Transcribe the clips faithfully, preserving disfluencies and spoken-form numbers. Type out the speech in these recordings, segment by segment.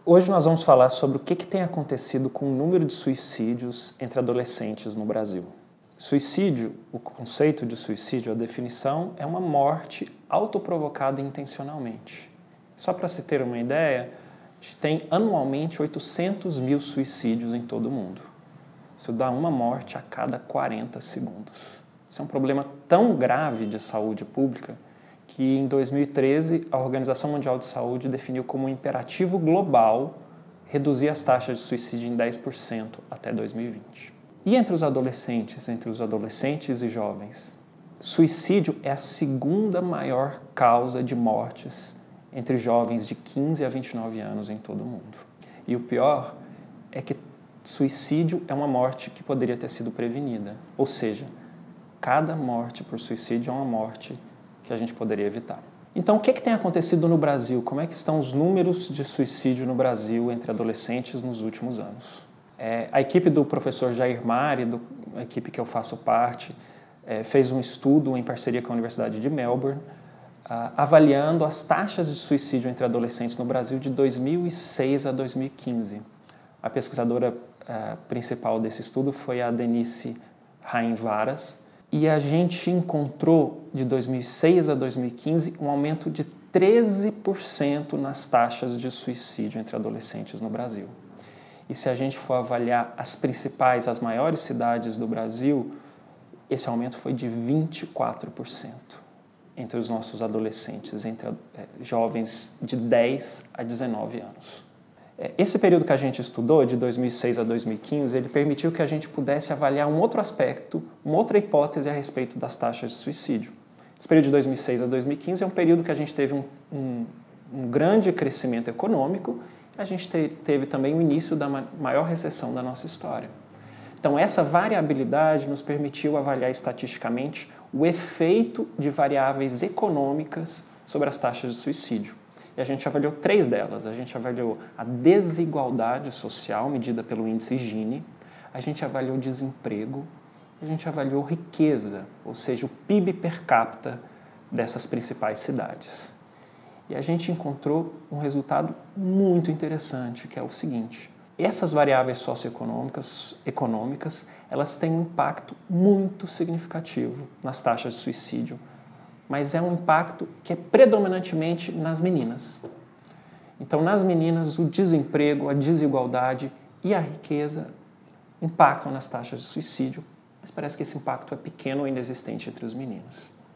Hoje nós vamos falar sobre o que, que tem acontecido com o número de suicídios entre adolescentes no Brasil. Suicídio, o conceito de suicídio, a definição, é uma morte autoprovocada intencionalmente. Só para se ter uma ideia, a gente tem anualmente oitocentos mil suicídios em todo o mundo. Isso dá uma morte a cada quarenta segundos. Isso é um problema tão grave de saúde pública que em dois mil e treze a Organização Mundial de Saúde definiu como um imperativo global reduzir as taxas de suicídio em dez por cento até dois mil e vinte. E entre os adolescentes, entre os adolescentes e jovens, suicídio é a segunda maior causa de mortes entre jovens de quinze a vinte e nove anos em todo o mundo. E o pior é que suicídio é uma morte que poderia ter sido prevenida. Ou seja, cada morte por suicídio é uma morte que a gente poderia evitar. Então, o que, que tem acontecido no Brasil? Como é que estão os números de suicídio no Brasil entre adolescentes nos últimos anos? É, a equipe do professor Jair Mari, do, a equipe que eu faço parte, é, fez um estudo em parceria com a Universidade de Melbourne, Uh, avaliando as taxas de suicídio entre adolescentes no Brasil de dois mil e seis a dois mil e quinze. A pesquisadora uh, principal desse estudo foi a Denise Raim Varas, e a gente encontrou, de dois mil e seis a dois mil e quinze, um aumento de treze por cento nas taxas de suicídio entre adolescentes no Brasil. E se a gente for avaliar as principais, as maiores cidades do Brasil, esse aumento foi de vinte e quatro por cento. Entre os nossos adolescentes, entre é, jovens de dez a dezenove anos. É, esse período que a gente estudou, de dois mil e seis a dois mil e quinze, ele permitiu que a gente pudesse avaliar um outro aspecto, uma outra hipótese a respeito das taxas de suicídio. Esse período de dois mil e seis a dois mil e quinze é um período que a gente teve um, um, um grande crescimento econômico e a gente te, teve também o início da ma- maior recessão da nossa história. Então, essa variabilidade nos permitiu avaliar estatisticamente o efeito de variáveis econômicas sobre as taxas de suicídio. E a gente avaliou três delas. A gente avaliou a desigualdade social, medida pelo índice Gini, a gente avaliou desemprego, e a gente avaliou riqueza, ou seja, o P I B per capita dessas principais cidades. E a gente encontrou um resultado muito interessante, que é o seguinte: essas variáveis socioeconômicas, econômicas, elas têm um impacto muito significativo nas taxas de suicídio, mas é um impacto que é predominantemente nas meninas. Então, nas meninas, o desemprego, a desigualdade e a riqueza impactam nas taxas de suicídio, mas parece que esse impacto é pequeno ou inexistente entre os meninos.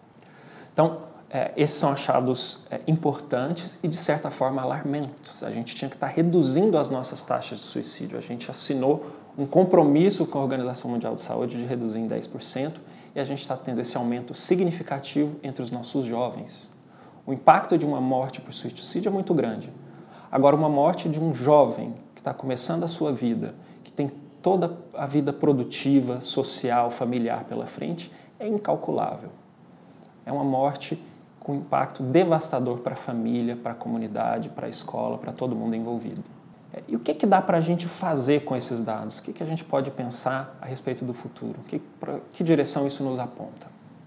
Então, É, esses são achados é, importantes e, de certa forma, alarmantes. A gente tinha que estar reduzindo as nossas taxas de suicídio. A gente assinou um compromisso com a Organização Mundial de Saúde de reduzir em dez por cento e a gente está tendo esse aumento significativo entre os nossos jovens. O impacto de uma morte por suicídio é muito grande. Agora, uma morte de um jovem que está começando a sua vida, que tem toda a vida produtiva, social, familiar pela frente, é incalculável. É uma morte com impacto devastador para a família, para a comunidade, para a escola, para todo mundo envolvido. E o que, que dá para a gente fazer com esses dados? O que, que a gente pode pensar a respeito do futuro? Que, pra, que direção isso nos aponta?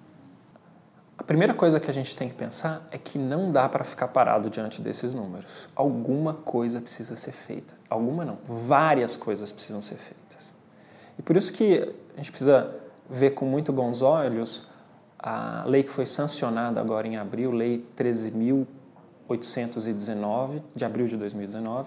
A primeira coisa que a gente tem que pensar é que não dá para ficar parado diante desses números. Alguma coisa precisa ser feita. Alguma não, várias coisas precisam ser feitas. E por isso que a gente precisa ver com muito bons olhos a lei que foi sancionada agora em abril, Lei treze mil oitocentos e dezenove, de abril de dois mil e dezenove,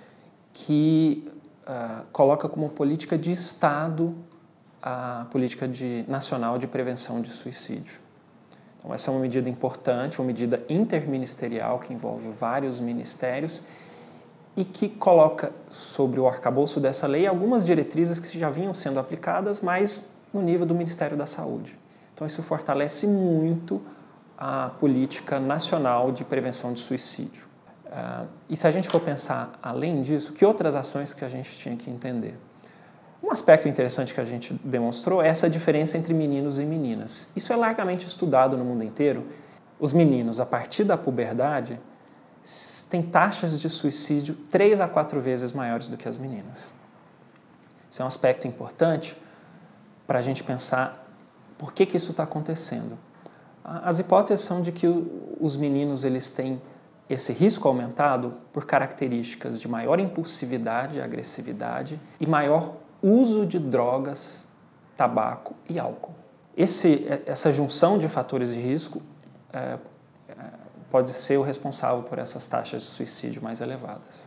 que uh, coloca como política de Estado a política de, nacional de prevenção de suicídio. Então, essa é uma medida importante, uma medida interministerial que envolve vários ministérios e que coloca sobre o arcabouço dessa lei algumas diretrizes que já vinham sendo aplicadas, mas no nível do Ministério da Saúde. Então, isso fortalece muito a política nacional de prevenção de suicídio. Uh, e se a gente for pensar além disso, que outras ações que a gente tinha que entender? Um aspecto interessante que a gente demonstrou é essa diferença entre meninos e meninas. Isso é largamente estudado no mundo inteiro. Os meninos, a partir da puberdade, têm taxas de suicídio três a quatro vezes maiores do que as meninas. Isso é um aspecto importante para a gente pensar por que que isso está acontecendo. As hipóteses são de que os meninos eles têm esse risco aumentado por características de maior impulsividade, agressividade e maior uso de drogas, tabaco e álcool. Esse, essa junção de fatores de risco é, pode ser o responsável por essas taxas de suicídio mais elevadas.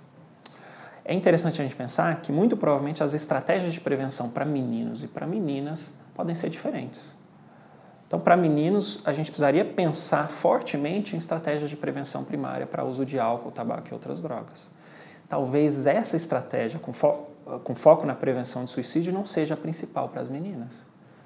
É interessante a gente pensar que, muito provavelmente, as estratégias de prevenção para meninos e para meninas podem ser diferentes. Então, para meninos, a gente precisaria pensar fortemente em estratégias de prevenção primária para uso de álcool, tabaco e outras drogas. Talvez essa estratégia, com, fo com foco na prevenção de suicídio, não seja a principal para as meninas.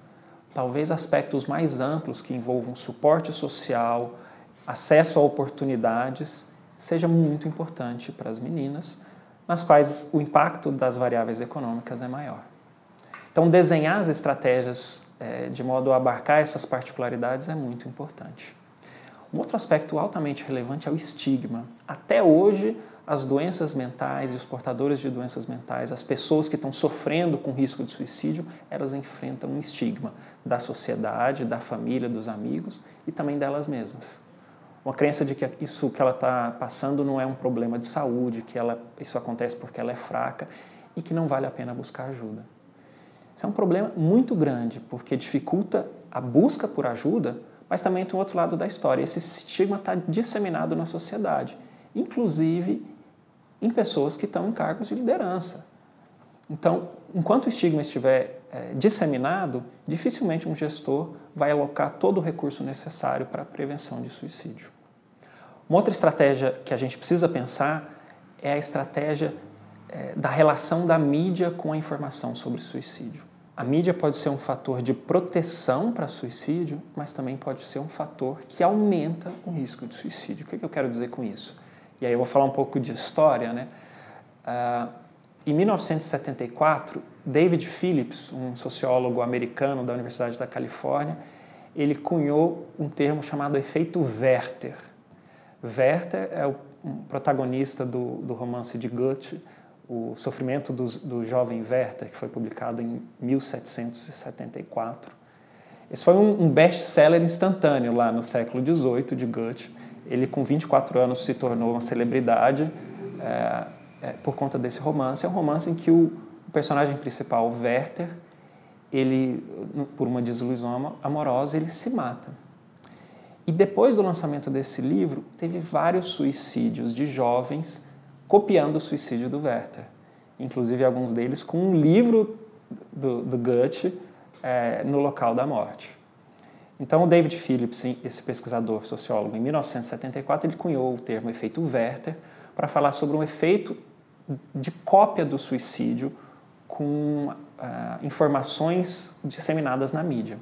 Talvez aspectos mais amplos que envolvam suporte social, acesso a oportunidades, seja muito importante para as meninas, nas quais o impacto das variáveis econômicas é maior. Então, desenhar as estratégias é, de modo a abarcar essas particularidades é muito importante. Um outro aspecto altamente relevante é o estigma. Até hoje, as doenças mentais e os portadores de doenças mentais, as pessoas que estão sofrendo com risco de suicídio, elas enfrentam um estigma da sociedade, da família, dos amigos e também delas mesmas. Uma crença de que isso que ela está passando não é um problema de saúde, que ela, isso acontece porque ela é fraca e que não vale a pena buscar ajuda. Isso é um problema muito grande, porque dificulta a busca por ajuda, mas também tem o outro lado da história. Esse estigma está disseminado na sociedade, inclusive em pessoas que estão em cargos de liderança. Então, enquanto o estigma estiver é, disseminado, dificilmente um gestor vai alocar todo o recurso necessário para a prevenção de suicídio. Uma outra estratégia que a gente precisa pensar é a estratégia é, da relação da mídia com a informação sobre suicídio. A mídia pode ser um fator de proteção para suicídio, mas também pode ser um fator que aumenta o risco de suicídio. O que eu quero dizer com isso? E aí eu vou falar um pouco de história, né? Uh, em mil novecentos e setenta e quatro, David Phillips, um sociólogo americano da Universidade da Califórnia, ele cunhou um termo chamado efeito Werther. Werther é o protagonista do, do romance de Goethe, O Sofrimento do, do Jovem Werther, que foi publicado em mil setecentos e setenta e quatro. Esse foi um, um best-seller instantâneo lá no século dezoito de Goethe. Ele, com vinte e quatro anos, se tornou uma celebridade é, é, por conta desse romance. É um romance em que o, o personagem principal, o Werther, ele, por uma desilusão amorosa, ele se mata. E depois do lançamento desse livro, teve vários suicídios de jovens copiando o suicídio do Werther. Inclusive, alguns deles com um livro do, do Goethe é, no local da morte. Então, o David Phillips, esse pesquisador sociólogo, em mil novecentos e setenta e quatro, ele cunhou o termo efeito Werther para falar sobre um efeito de cópia do suicídio com uh, informações disseminadas na mídia.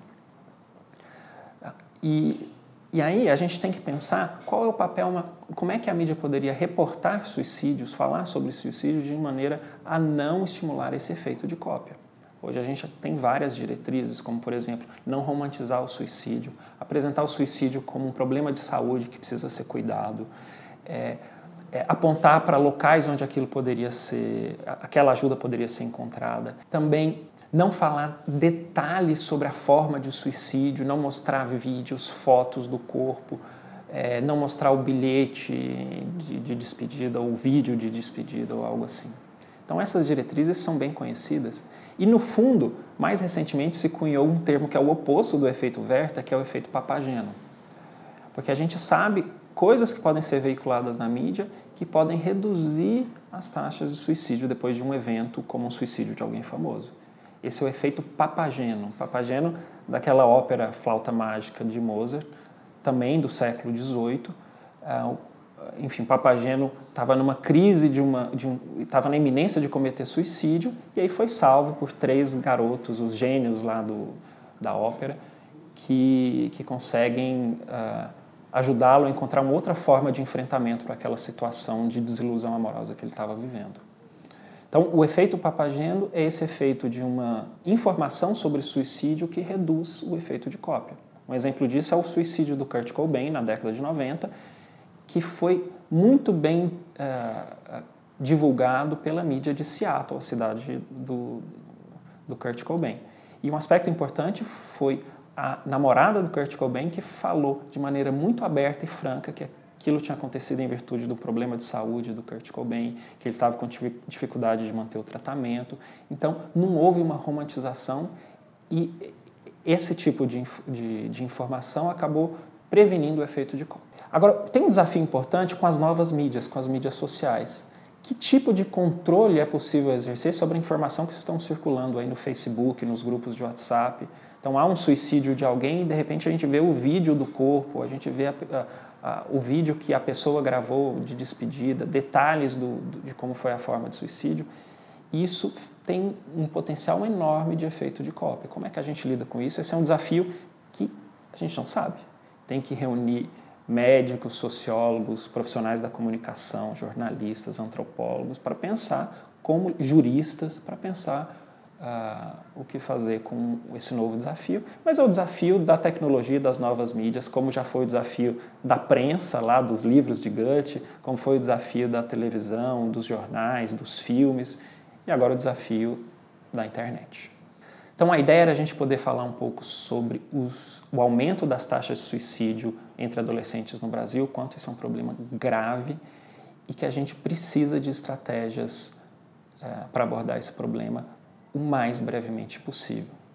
E, e aí a gente tem que pensar qual é o papel, uma, como é que a mídia poderia reportar suicídios, falar sobre suicídio de maneira a não estimular esse efeito de cópia. Hoje a gente tem várias diretrizes, como, por exemplo, não romantizar o suicídio, apresentar o suicídio como um problema de saúde que precisa ser cuidado, é, é, apontar para locais onde aquilo poderia ser, aquela ajuda poderia ser encontrada. Também não falar detalhes sobre a forma de suicídio, não mostrar vídeos, fotos do corpo, é, não mostrar o bilhete de, de despedida ou vídeo de despedida ou algo assim. Então essas diretrizes são bem conhecidas. E, no fundo, mais recentemente se cunhou um termo que é o oposto do efeito Werther, que é o efeito Papageno. Porque a gente sabe coisas que podem ser veiculadas na mídia que podem reduzir as taxas de suicídio depois de um evento como um suicídio de alguém famoso. Esse é o efeito Papageno. Papageno, daquela ópera Flauta Mágica de Mozart, também do século dezoito. Enfim, Papageno estava numa crise, de uma, de um, estava na iminência de cometer suicídio, e aí foi salvo por três garotos, os gênios lá do, da ópera, que, que conseguem uh, ajudá-lo a encontrar uma outra forma de enfrentamento para aquela situação de desilusão amorosa que ele estava vivendo. Então, o efeito Papageno é esse efeito de uma informação sobre suicídio que reduz o efeito de cópia. Um exemplo disso é o suicídio do Kurt Cobain, na década de noventa, que foi muito bem uh, divulgado pela mídia de Seattle, a cidade do, do Kurt Cobain. E um aspecto importante foi a namorada do Kurt Cobain que falou de maneira muito aberta e franca que aquilo tinha acontecido em virtude do problema de saúde do Kurt Cobain, que ele estava com dificuldade de manter o tratamento. Então, não houve uma romantização e esse tipo de, de, de informação acabou prevenindo o efeito de cópia. Agora, tem um desafio importante com as novas mídias, com as mídias sociais. Que tipo de controle é possível exercer sobre a informação que estão circulando aí no Facebook, nos grupos de WhatsApp? Então, há um suicídio de alguém e, de repente, a gente vê o vídeo do corpo, a gente vê a, a, a, o vídeo que a pessoa gravou de despedida, detalhes do, do, de como foi a forma de suicídio. Isso tem um potencial enorme de efeito de cópia. Como é que a gente lida com isso? Esse é um desafio que a gente não sabe. Tem que reunir médicos, sociólogos, profissionais da comunicação, jornalistas, antropólogos, para pensar, como juristas, para pensar uh, o que fazer com esse novo desafio. Mas é o desafio da tecnologia, das novas mídias, como já foi o desafio da prensa, lá dos livros de Goethe, como foi o desafio da televisão, dos jornais, dos filmes, e agora o desafio da internet. Então, a ideia era a gente poder falar um pouco sobre os, o aumento das taxas de suicídio entre adolescentes no Brasil, quanto isso é um problema grave e que a gente precisa de estratégias é, para abordar esse problema o mais brevemente possível.